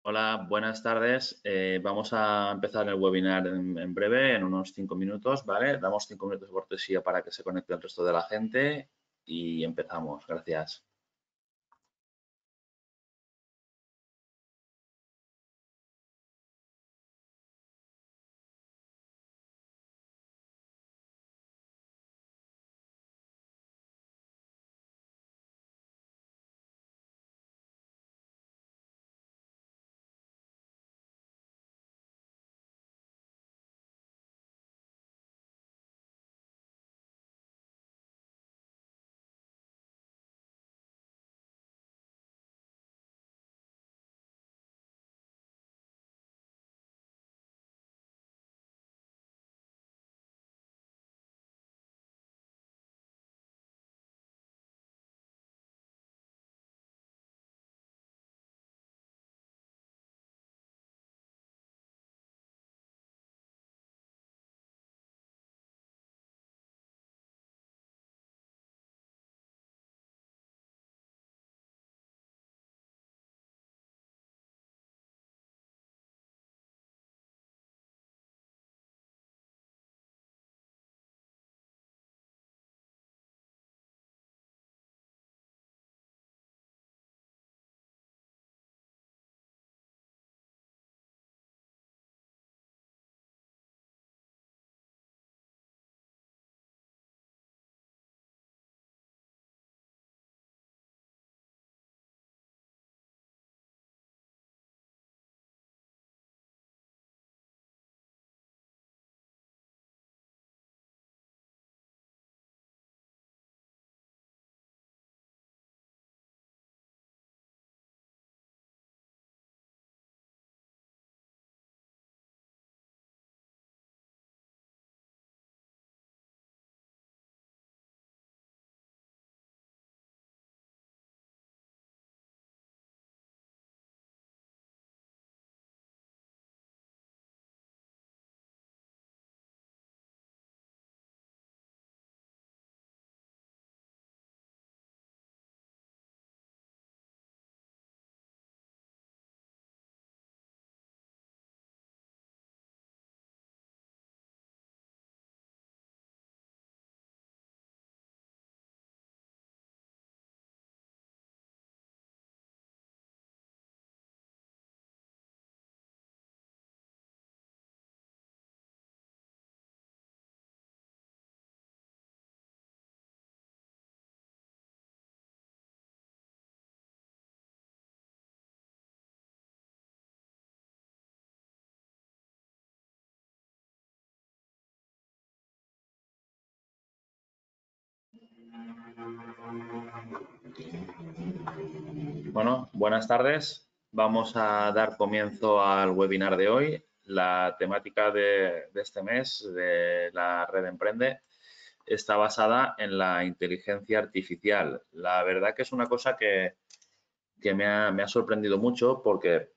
Hola, buenas tardes. Vamos a empezar el webinar en breve, en unos 5 minutos, ¿vale? Damos 5 minutos de cortesía para que se conecte el resto de la gente y empezamos. Gracias. Bueno, buenas tardes. Vamos a dar comienzo al webinar de hoy. La temática de este mes de la Red Emprende está basada en la inteligencia artificial. La verdad que es una cosa que me ha sorprendido mucho porque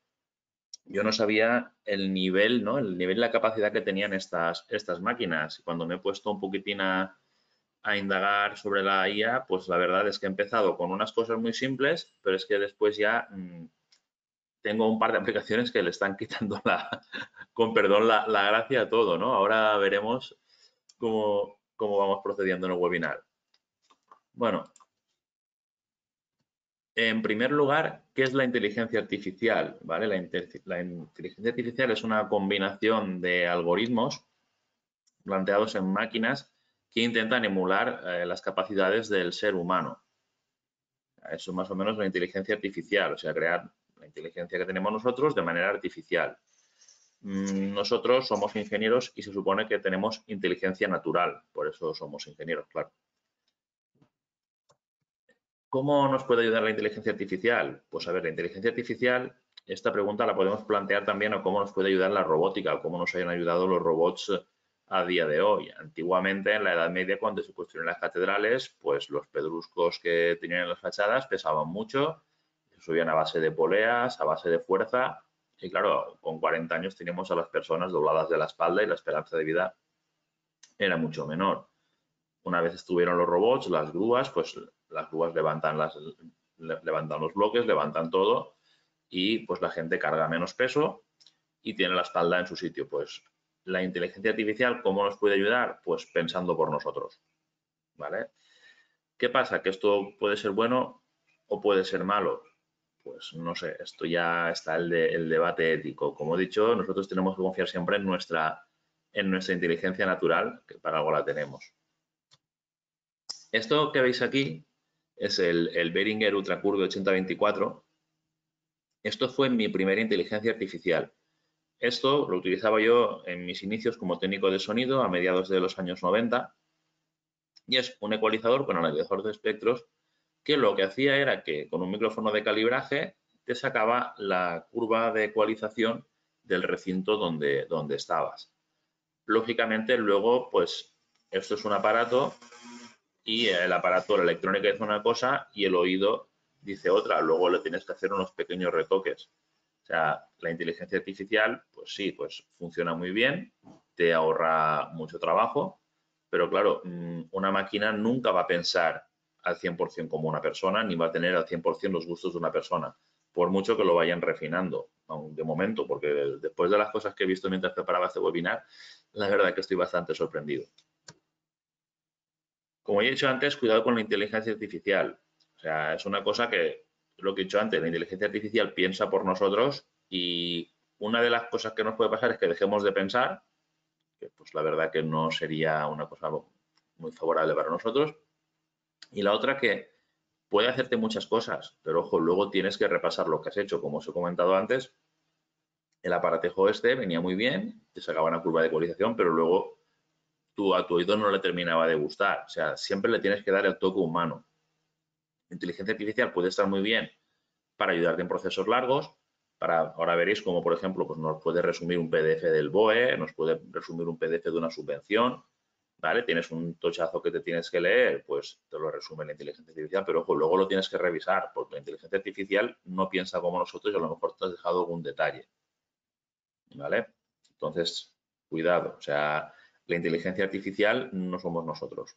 yo no sabía el nivel, ¿no? El nivel y la capacidad que tenían estas máquinas. Cuando me he puesto un poquitín a indagar sobre la IA, pues la verdad es que he empezado con unas cosas muy simples, pero es que después ya tengo un par de aplicaciones que le están quitando con perdón, la gracia a todo, ¿no? Ahora veremos cómo vamos procediendo en el webinar. Bueno, en primer lugar, ¿qué es la inteligencia artificial? ¿Vale? La inteligencia artificial es una combinación de algoritmos planteados en máquinas que intentan emular las capacidades del ser humano. Eso es más o menos la inteligencia artificial, o sea, crear la inteligencia que tenemos nosotros de manera artificial. Nosotros somos ingenieros y se supone que tenemos inteligencia natural, por eso somos ingenieros, claro. ¿Cómo nos puede ayudar la inteligencia artificial? Pues a ver, la inteligencia artificial, esta pregunta la podemos plantear también a cómo nos puede ayudar la robótica, o cómo nos hayan ayudado los robots a día de hoy. Antiguamente, en la Edad Media, cuando se construyeron las catedrales, pues los pedruscos que tenían en las fachadas pesaban mucho, se subían a base de poleas, a base de fuerza, y claro, con 40 años teníamos a las personas dobladas de la espalda y la esperanza de vida era mucho menor. Una vez estuvieron los robots, las grúas, pues las grúas levantan los bloques, levantan todo y pues la gente carga menos peso y tiene la espalda en su sitio. Pues la inteligencia artificial, ¿cómo nos puede ayudar? Pues pensando por nosotros, ¿vale? ¿Qué pasa? Que esto puede ser bueno o puede ser malo. Pues no sé, esto ya está el debate ético. Como he dicho, nosotros tenemos que confiar siempre en nuestra inteligencia natural, que para algo la tenemos. Esto que veis aquí es el Behringer Ultracurve 8024. Esto fue mi primera inteligencia artificial. Esto lo utilizaba yo en mis inicios como técnico de sonido a mediados de los años 90 y es un ecualizador con analizador de espectros que lo que hacía era que con un micrófono de calibraje te sacaba la curva de ecualización del recinto donde estabas. Lógicamente, luego, pues, esto es un aparato y el aparato, la electrónica dice una cosa y el oído dice otra. Luego le tienes que hacer unos pequeños retoques. O sea, la inteligencia artificial, pues sí, pues funciona muy bien, te ahorra mucho trabajo, pero claro, una máquina nunca va a pensar al 100% como una persona, ni va a tener al 100% los gustos de una persona, por mucho que lo vayan refinando, de momento, porque después de las cosas que he visto mientras preparaba este webinar, la verdad que estoy bastante sorprendido. Como he dicho antes, cuidado con la inteligencia artificial. O sea, es una cosa que, lo que he dicho antes, la inteligencia artificial piensa por nosotros y una de las cosas que nos puede pasar es que dejemos de pensar, que pues la verdad que no sería una cosa muy favorable para nosotros. Y la otra que puede hacerte muchas cosas, pero ojo, luego tienes que repasar lo que has hecho. Como os he comentado antes, el aparatejo este venía muy bien, te sacaba una curva de ecualización, pero luego a tu oído no le terminaba de gustar. O sea, siempre le tienes que dar el toque humano. La inteligencia artificial puede estar muy bien para ayudarte en procesos largos. Ahora veréis como, por ejemplo, pues nos puede resumir un PDF del BOE, nos puede resumir un PDF de una subvención, ¿vale? Tienes un tochazo que te tienes que leer, pues te lo resume la inteligencia artificial, pero ojo, luego lo tienes que revisar, porque la inteligencia artificial no piensa como nosotros y a lo mejor te has dejado algún detalle, ¿vale? Entonces, cuidado, o sea, la inteligencia artificial no somos nosotros.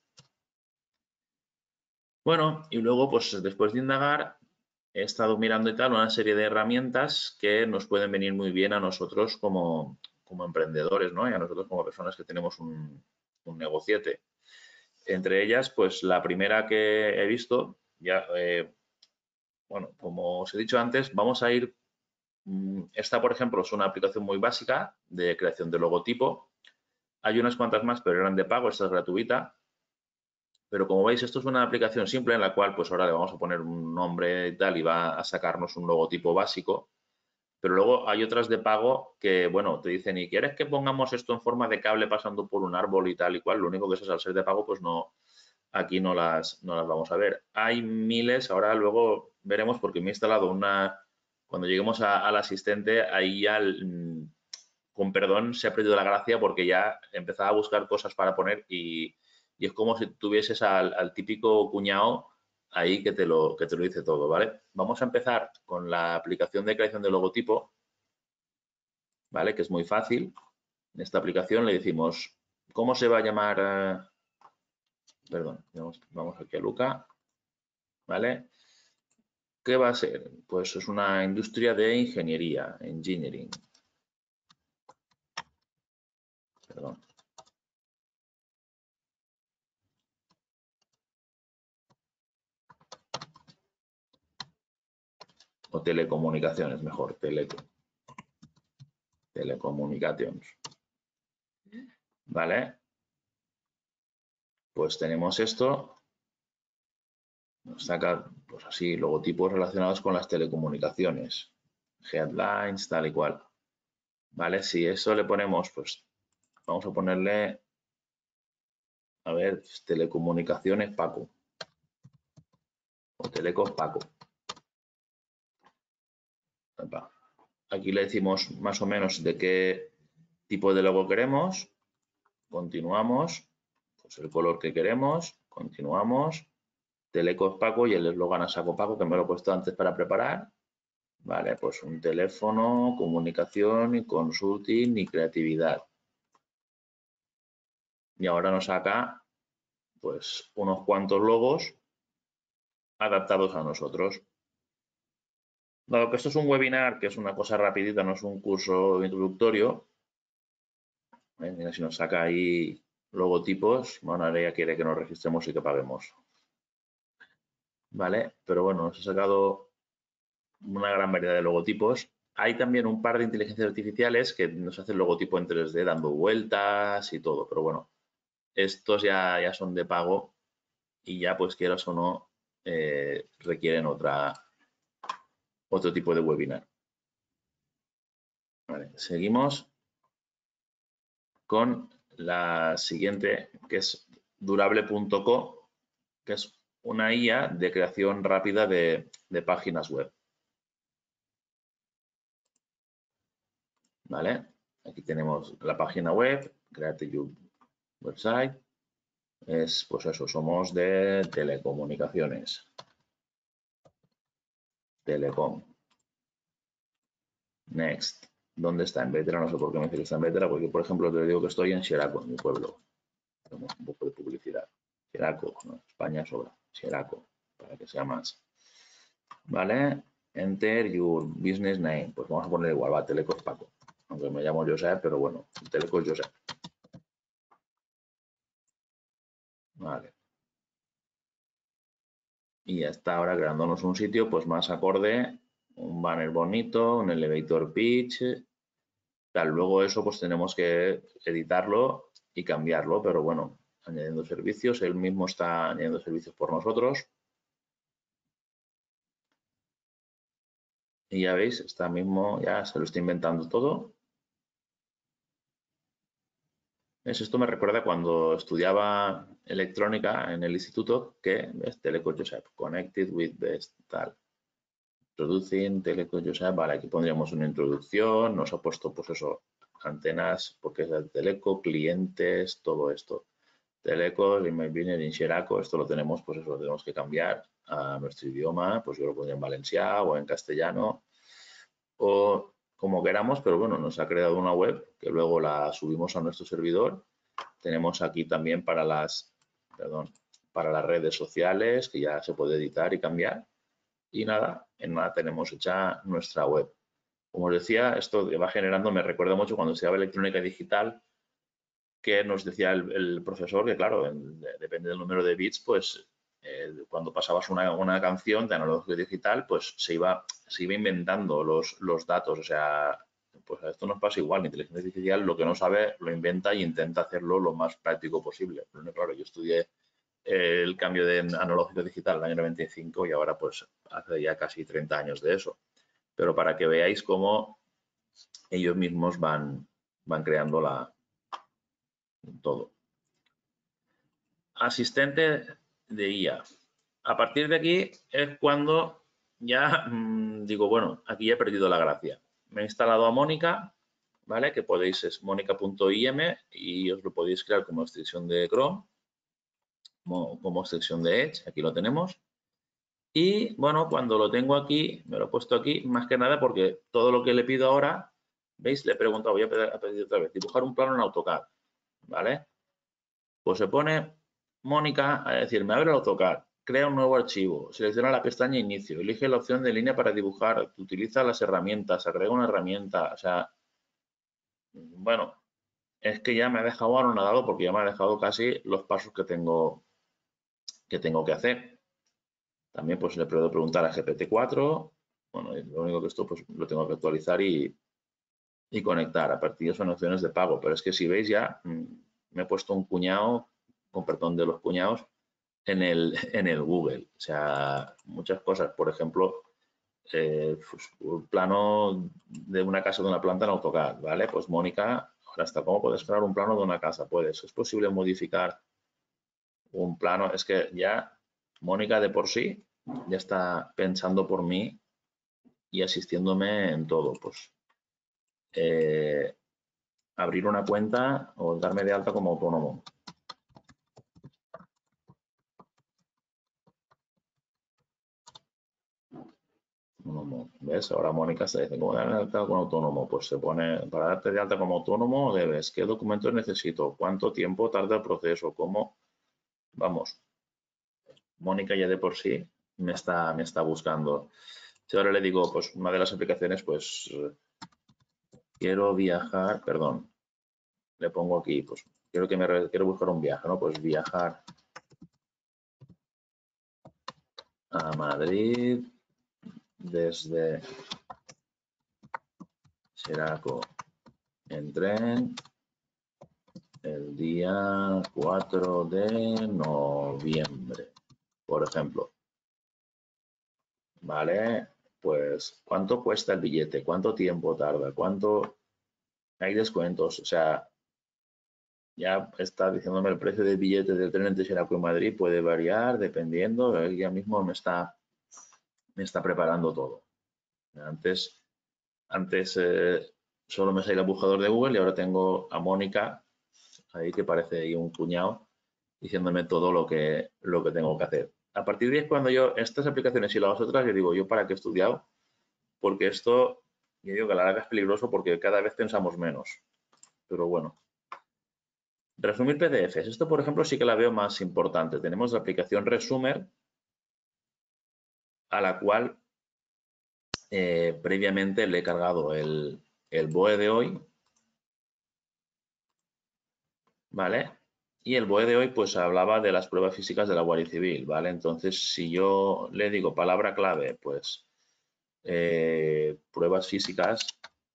Bueno, y luego, pues después de indagar, he estado mirando y tal una serie de herramientas que nos pueden venir muy bien a nosotros como emprendedores, ¿no? Y a nosotros como personas que tenemos un negociete. Entre ellas, pues la primera que he visto, ya, bueno, como os he dicho antes, vamos a ir, esta por ejemplo es una aplicación muy básica de creación de logotipo. Hay unas cuantas más, pero eran de pago, esta es gratuita. Pero como veis, esto es una aplicación simple en la cual pues ahora le vamos a poner un nombre y tal y va a sacarnos un logotipo básico. Pero luego hay otras de pago que, bueno, te dicen, ¿y quieres que pongamos esto en forma de cable pasando por un árbol y tal y cual? Lo único que es al ser de pago, pues no, aquí no las vamos a ver. Hay miles, ahora luego veremos porque me he instalado una, cuando lleguemos al asistente, ahí ya, con perdón, se ha perdido la gracia porque ya empezaba a buscar cosas para poner y es como si tuvieses al típico cuñado ahí que te lo dice todo, ¿vale? Vamos a empezar con la aplicación de creación de logotipo, ¿vale? Que es muy fácil. En esta aplicación le decimos, ¿cómo se va a llamar? Perdón, vamos aquí a Luca, ¿vale? ¿Qué va a ser? Pues es una industria de ingeniería, engineering. Perdón. O telecomunicaciones, mejor, telecomunicaciones. ¿Vale? Pues tenemos esto. Nos saca, pues así, logotipos relacionados con las telecomunicaciones. Headlines, tal y cual. ¿Vale? Si eso le ponemos, pues vamos a ponerle, a ver, telecomunicaciones Paco. O telecos Paco. Aquí le decimos más o menos de qué tipo de logo queremos. Continuamos. Pues el color que queremos. Continuamos. Telecos Paco y el eslogan a saco Paco que me lo he puesto antes para preparar. Vale, pues un teléfono, comunicación y consulting y creatividad. Y ahora nos saca pues unos cuantos logos adaptados a nosotros. Dado que esto es un webinar, que es una cosa rapidita, no es un curso introductorio, mira, si nos saca ahí logotipos, bueno, ahora ya quiere que nos registremos y que paguemos. ¿Vale? Pero bueno, nos ha sacado una gran variedad de logotipos. Hay también un par de inteligencias artificiales que nos hacen logotipo en 3D dando vueltas y todo, pero bueno, estos ya son de pago y ya, pues quieras o no, requieren otro tipo de webinar. Vale, seguimos con la siguiente, que es durable.co, que es una IA de creación rápida de páginas web. ¿Vale? Aquí tenemos la página web, Create Your Website. Es, pues eso, somos de telecomunicaciones. Telecom. Next. ¿Dónde está? En Vétera, no sé por qué me dice que está en Vétera, porque por ejemplo te digo que estoy en Xeraco, en mi pueblo. Tenemos un poco de publicidad. Xeraco, ¿no? España sobra. Xeraco, para que sea más. ¿Vale? Enter your business name. Pues vamos a poner igual, va, Telecos Paco. Aunque me llamo Josep, pero bueno, Telecos Josep. Vale. Y ya está ahora creándonos un sitio pues más acorde, un banner bonito, un elevator pitch, tal. Luego eso pues tenemos que editarlo y cambiarlo, pero bueno, añadiendo servicios, él mismo está añadiendo servicios por nosotros. Y ya veis, está mismo, ya se lo está inventando todo. Esto me recuerda cuando estudiaba electrónica en el instituto, que es Teleco Josep, connected with best, tal. Introducing Teleco Josep, vale, aquí pondríamos una introducción, nos ha puesto pues eso, antenas, porque es el Teleco, clientes, todo esto. Teleco, en my opinion, en Xeraco, esto lo tenemos, pues eso, lo tenemos que cambiar a nuestro idioma, pues yo lo pondría en valencià o en castellano, o como queramos, pero bueno, nos ha creado una web que luego la subimos a nuestro servidor. Tenemos aquí también para para las redes sociales, que ya se puede editar y cambiar. Y nada, en nada tenemos hecha nuestra web. Como os decía, esto que va generando me recuerda mucho cuando estudiaba electrónica digital, que nos decía el profesor que, claro, depende del número de bits, pues cuando pasabas una canción de analógico digital, pues se iba inventando los datos. O sea, pues a esto nos pasa igual. La inteligencia artificial lo que no sabe lo inventa y intenta hacerlo lo más práctico posible. Pero, claro, yo estudié el cambio de analógico digital en el año 95 y ahora pues hace ya casi 30 años de eso. Pero para que veáis cómo ellos mismos van creando todo. Asistente de IA. A partir de aquí es cuando ya digo, bueno, aquí ya he perdido la gracia. Me he instalado a Mónica, ¿vale? Que podéis, es mónica.im y os lo podéis crear como extensión de Chrome, como extensión de Edge, aquí lo tenemos. Y bueno, cuando lo tengo aquí, me lo he puesto aquí, más que nada porque todo lo que le pido ahora, ¿veis? Le he preguntado, voy a pedir otra vez, dibujar un plano en AutoCAD, ¿vale? Pues se pone Mónica a decirme, abre el AutoCAD, crea un nuevo archivo, selecciona la pestaña Inicio, elige la opción de línea para dibujar, utiliza las herramientas, agrega una herramienta, o sea, bueno, es que ya me ha dejado anonadado porque ya me ha dejado casi los pasos que tengo que hacer. También pues le puedo preguntar a GPT-4, bueno, lo único que esto pues lo tengo que actualizar y conectar. A partir de son opciones de pago, pero es que si veis ya me he puesto un cuñado, con perdón de los cuñados, en el Google. O sea, muchas cosas. Por ejemplo, pues, un plano de una casa de una planta en AutoCAD, ¿vale? Pues Mónica, ahora está, ¿cómo puedes crear un plano de una casa? Puedes. ¿Es posible modificar un plano? Es que ya Mónica de por sí ya está pensando por mí y asistiéndome en todo. Pues abrir una cuenta o darme de alta como autónomo. ¿Ves? Ahora Mónica se dice, ¿cómo darme de alta como autónomo? Pues se pone, para darte de alta como autónomo debes, ¿qué documentos necesito? ¿Cuánto tiempo tarda el proceso? ¿Cómo? Vamos, Mónica ya de por sí me está buscando. Si ahora le digo, pues una de las aplicaciones, pues quiero viajar, perdón, le pongo aquí, pues quiero buscar un viaje, ¿no? Pues viajar a Madrid desde Xeraco en tren el día 4 de noviembre, por ejemplo. ¿Vale? Pues, ¿cuánto cuesta el billete? ¿Cuánto tiempo tarda? ¿Cuánto hay descuentos? O sea, ya está diciéndome el precio del billete del tren entre Xeraco y Madrid puede variar dependiendo. Él ya mismo me está preparando todo. Antes solo me salía el buscador de Google y ahora tengo a Mónica ahí que parece ahí un cuñado diciéndome todo lo que tengo que hacer. A partir de ahí es cuando yo, estas aplicaciones y las otras, yo digo, ¿yo para qué he estudiado? Porque esto, yo digo que a la larga es peligroso porque cada vez pensamos menos. Pero bueno. Resumir PDFs. Esto, por ejemplo, sí que la veo más importante. Tenemos la aplicación Resumer, a la cual previamente le he cargado el BOE de hoy, ¿vale? Y el BOE de hoy, pues hablaba de las pruebas físicas de la Guardia Civil, ¿vale? Entonces, si yo le digo palabra clave, pues pruebas físicas,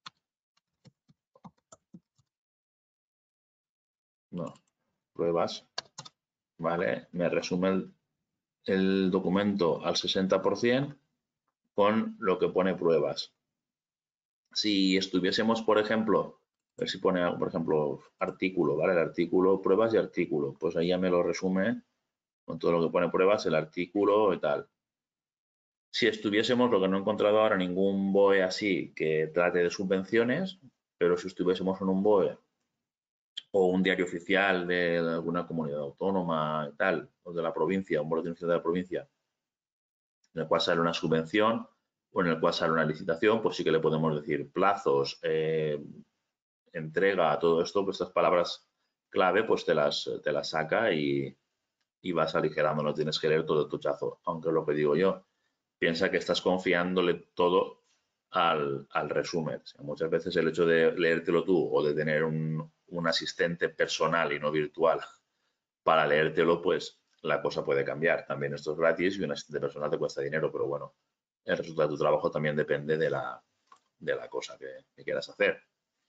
no, pruebas, ¿vale? Me resume el documento al 60% con lo que pone pruebas. Si estuviésemos, por ejemplo, a ver si pone, por ejemplo, artículo, ¿vale? El artículo, pruebas y artículo, pues ahí ya me lo resume con todo lo que pone pruebas, el artículo y tal. Si estuviésemos, lo que no he encontrado ahora, ningún BOE así que trate de subvenciones, pero si estuviésemos en un BOE o un diario oficial de alguna comunidad autónoma y tal, o de la provincia, un boletín oficial de la provincia, en el cual sale una subvención o en el cual sale una licitación, pues sí que le podemos decir plazos, entrega, todo esto, pues estas palabras clave, pues te las saca y vas aligerando, no tienes que leer todo el tuchazo. Aunque lo que digo yo, piensa que estás confiándole todo al resumen. O sea, muchas veces el hecho de leértelo tú o de tener un asistente personal y no virtual para leértelo, pues la cosa puede cambiar. También esto es gratis y un asistente personal te cuesta dinero, pero bueno, el resultado de tu trabajo también depende de la cosa que quieras hacer.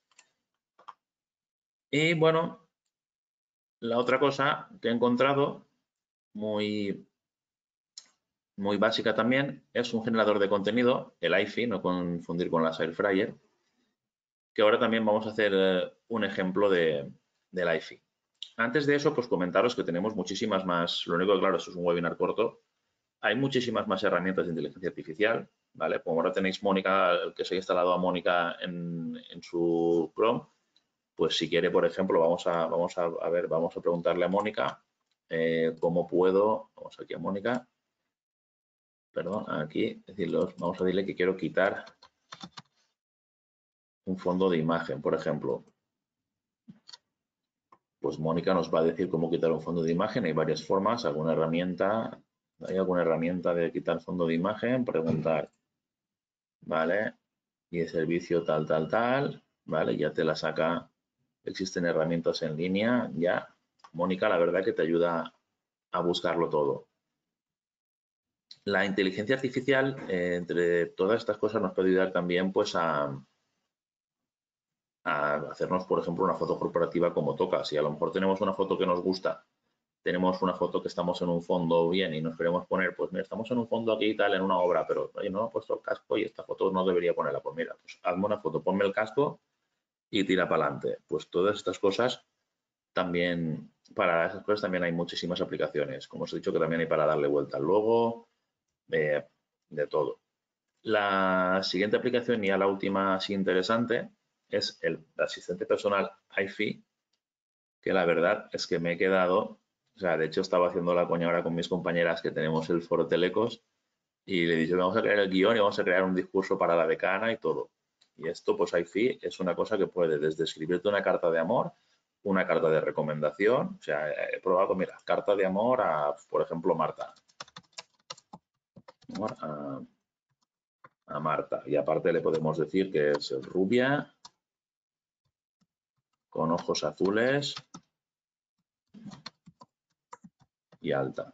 Y bueno, la otra cosa que he encontrado muy, muy básica también es un generador de contenido, el iFi, no confundir con las Airfryer, que ahora también vamos a hacer un ejemplo del iFi. Antes de eso, pues comentaros que tenemos muchísimas más, lo único que claro, esto es un webinar corto, hay muchísimas más herramientas de inteligencia artificial, ¿vale? Como ahora tenéis Mónica, el que se ha instalado a Mónica en su Chrome, pues si quiere, por ejemplo, vamos a preguntarle a Mónica cómo puedo, vamos aquí a Mónica, perdón, aquí, vamos a decirle que quiero quitar un fondo de imagen, por ejemplo. Pues Mónica nos va a decir cómo quitar un fondo de imagen. Hay varias formas, ¿hay alguna herramienta de quitar fondo de imagen? Preguntar, ¿vale? Y el servicio tal, ¿vale? Ya te la saca. Existen herramientas en línea, ya. Mónica, la verdad que te ayuda a buscarlo todo. La inteligencia artificial, entre todas estas cosas, nos puede ayudar también pues a hacernos, por ejemplo, una foto corporativa como toca. Si a lo mejor tenemos una foto que nos gusta, tenemos una foto que estamos en un fondo bien y nos queremos poner, pues mira, estamos en un fondo aquí y tal, en una obra, pero oye, no he puesto el casco y esta foto no debería ponerla. Pues mira, pues hazme una foto, ponme el casco y tira para adelante. Pues todas estas cosas también, para esas cosas también hay muchísimas aplicaciones. Como os he dicho, que también hay para darle vuelta al logo, de todo. La siguiente aplicación, y ya la última así interesante, es el asistente personal iFi, que la verdad es que me he quedado, o sea, de hecho estaba haciendo la coña ahora con mis compañeras que tenemos el foro Telecos y le dije, vamos a crear el guión y vamos a crear un discurso para la decana y todo. Y esto, pues iFi es una cosa que puede desde escribirte una carta de amor, una carta de recomendación, o sea, he probado, mira, carta de amor a, por ejemplo, Marta. Amor a a Marta. Y aparte le podemos decir que es rubia, con ojos azules y alta.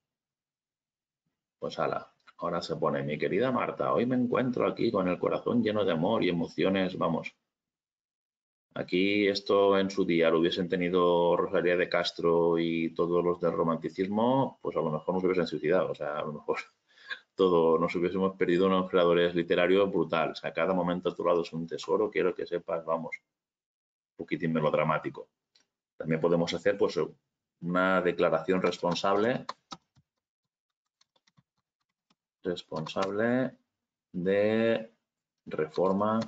Pues ala, ahora se pone, mi querida Marta, hoy me encuentro aquí con el corazón lleno de amor y emociones, vamos. Aquí esto en su día lo hubiesen tenido Rosalía de Castro y todos los del romanticismo, pues a lo mejor nos hubiesen suicidado, o sea, a lo mejor todo nos hubiésemos perdido unos creadores literarios brutal. O sea, cada momento a tu lado es un tesoro, quiero que sepas, vamos, un poquitín melodramático. También podemos hacer pues una declaración responsable de reforma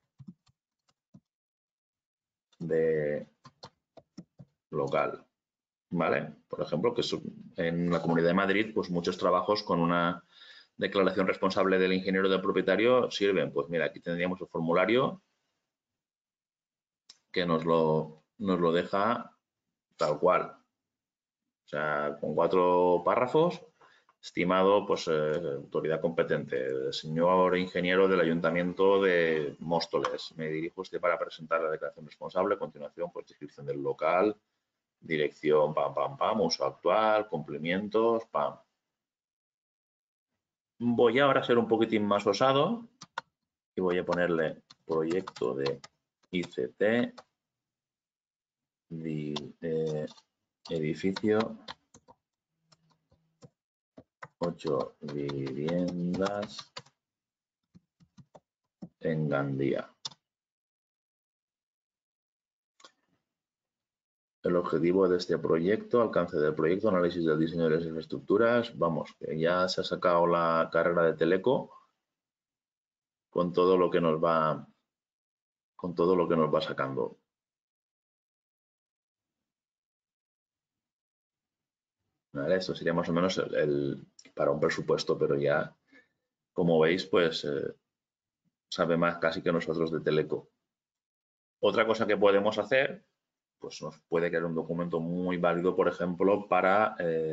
de local, ¿vale? Por ejemplo, que en la Comunidad de Madrid, pues muchos trabajos con una declaración responsable del ingeniero del propietario sirven. Pues mira, aquí tendríamos el formulario que nos lo deja tal cual. O sea, con 4 párrafos. Estimado, pues, autoridad competente, señor ingeniero del Ayuntamiento de Móstoles, me dirijo a usted para presentar la declaración responsable. A continuación, pues, descripción del local, dirección, pam, pam, pam, uso actual, cumplimientos, pam. Voy ahora a ser un poquitín más osado y voy a ponerle proyecto de ICT, edificio, 8 viviendas en Gandía. El objetivo de este proyecto, alcance del proyecto, análisis del diseño de las infraestructuras. Vamos, que ya se ha sacado la carrera de Teleco con todo lo que nos va, sacando. ¿Vale? Esto sería más o menos para un presupuesto, pero ya, como veis, pues sabe más casi que nosotros de Teleco. Otra cosa que podemos hacer, pues nos puede quedar un documento muy válido, por ejemplo, para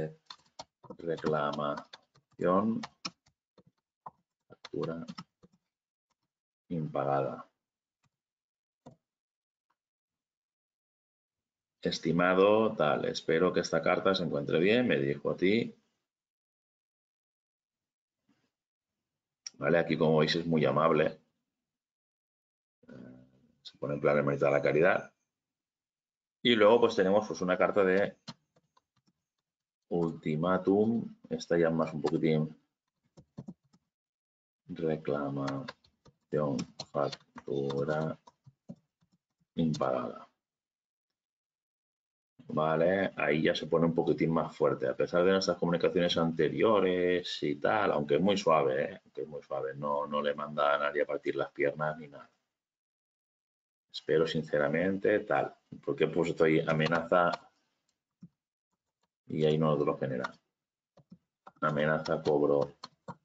reclamación, factura impagada. Estimado, tal, espero que esta carta se encuentre bien, me dirijo a ti. Vale, aquí como veis es muy amable. Se pone en plan hermanita de la caridad. Y luego pues tenemos pues una carta de ultimátum. Esta ya más un poquitín reclamación, factura impagada. Vale, ahí ya se pone un poquitín más fuerte, a pesar de nuestras comunicaciones anteriores y tal, aunque es muy suave, aunque es muy suave, no le manda a nadie a partir las piernas ni nada. Espero sinceramente, tal, porque pues estoy amenaza y ahí no lo genera. Amenaza, cobro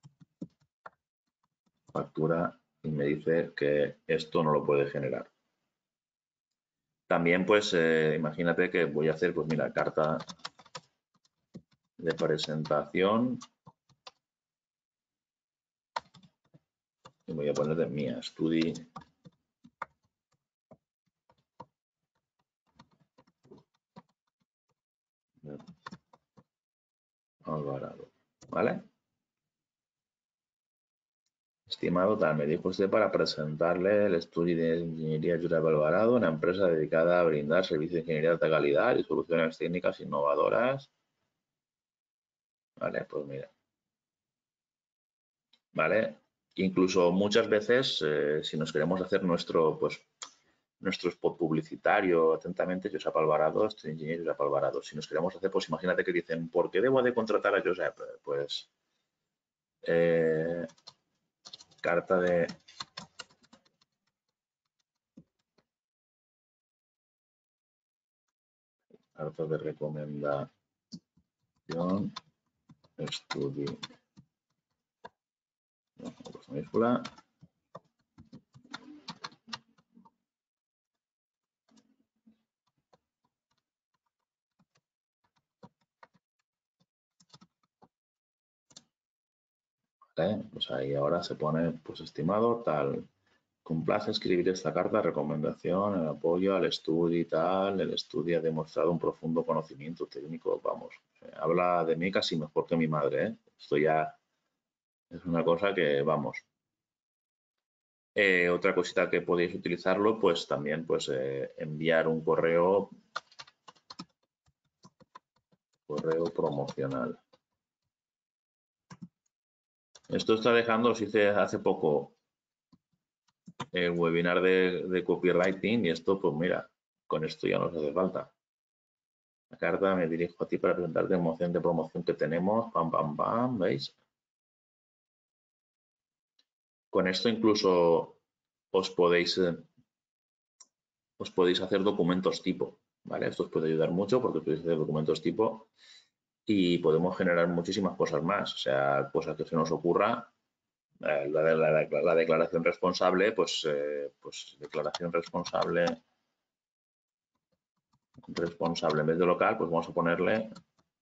factura y me dice que esto no lo puede generar. También pues imagínate que voy a hacer, pues mira, carta de presentación y voy a poner de mía, Studi Alvarado, ¿vale? Estimado tal, me dijo usted para presentarle el estudio de ingeniería Jurab Alvarado, una empresa dedicada a brindar servicios de ingeniería de alta calidad y soluciones técnicas innovadoras. Vale, pues mira. ¿Vale? Incluso muchas veces, si nos queremos hacer nuestro spot publicitario, atentamente, Josep Alvarado, estoy ingeniero Josep Alvarado. Si nos queremos hacer, pues imagínate que dicen, ¿por qué debo de contratar a Josep? Pues carta de recomendación, estudio, minúscula. ¿vale? Pues ahí ahora se pone, pues estimado, tal, complace escribir esta carta de recomendación en apoyo al estudio y tal. El estudio ha demostrado un profundo conocimiento técnico, vamos, habla de mí casi mejor que mi madre, ¿eh? Esto ya es una cosa que, vamos. Otra cosita que podéis utilizarlo, pues también pues enviar un correo promocional. Esto está dejando, os hice hace poco el webinar de copywriting y esto, pues mira, con esto ya nos hace falta. La carta, me dirijo a ti para presentarte la moción de promoción que tenemos, pam, pam, pam, ¿veis? Con esto incluso os podéis hacer documentos tipo, ¿vale? Esto os puede ayudar mucho porque os podéis hacer documentos tipo y podemos generar muchísimas cosas más, o sea, cosas que se nos ocurra. La declaración responsable, pues declaración responsable en vez de local, pues vamos a ponerle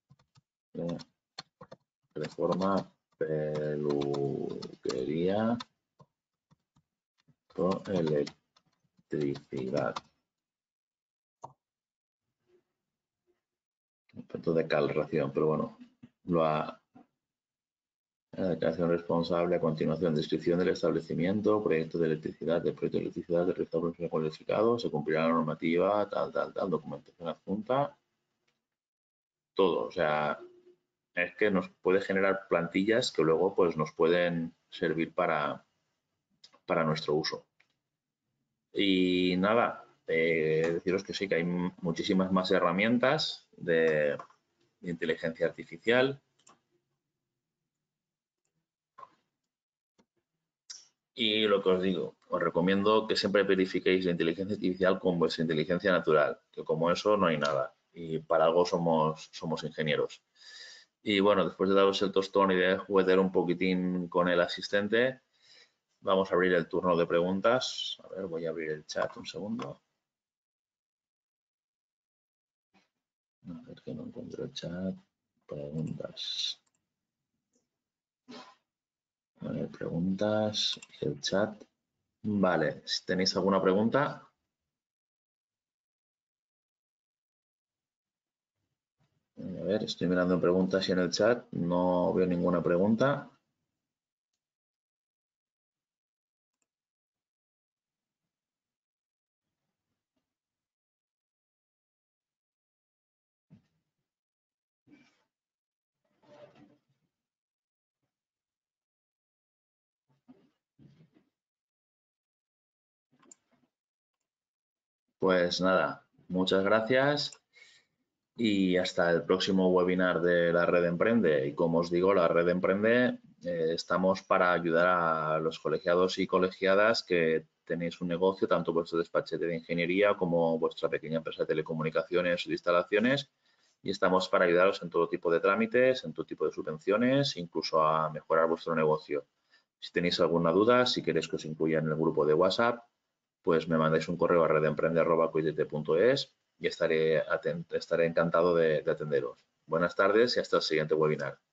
reforma peluquería con electricidad. Efecto de calración, pero bueno, la declaración responsable a continuación, descripción del establecimiento, proyecto de electricidad, del proyecto de electricidad, del restaurante cualificado, se cumplirá la normativa, tal, documentación adjunta, todo, o sea, es que nos puede generar plantillas que luego pues nos pueden servir para nuestro uso. Y nada, deciros que sí, que hay muchísimas más herramientas de inteligencia artificial. Y lo que os digo, os recomiendo que siempre verifiquéis la inteligencia artificial con vuestra inteligencia natural, que como eso no hay nada. Y para algo somos ingenieros. Y bueno, después de daros el tostón y de jugar un poquitín con el asistente, vamos a abrir el turno de preguntas. A ver, voy a abrir el chat un segundo. A ver que no encuentro el chat. Preguntas. Vale, preguntas y el chat. Vale, si tenéis alguna pregunta. A ver, estoy mirando preguntas y en el chat no veo ninguna pregunta. Pues nada, muchas gracias y hasta el próximo webinar de la Red Emprende. Y como os digo, la Red Emprende estamos para ayudar a los colegiados y colegiadas que tenéis un negocio, tanto vuestro despachete de ingeniería como vuestra pequeña empresa de telecomunicaciones o de instalaciones. Y estamos para ayudaros en todo tipo de trámites, en todo tipo de subvenciones, incluso a mejorar vuestro negocio. Si tenéis alguna duda, si queréis que os incluya en el grupo de WhatsApp, pues me mandáis un correo a redemprende@cuidete.es y estaré encantado de atenderos. Buenas tardes y hasta el siguiente webinar.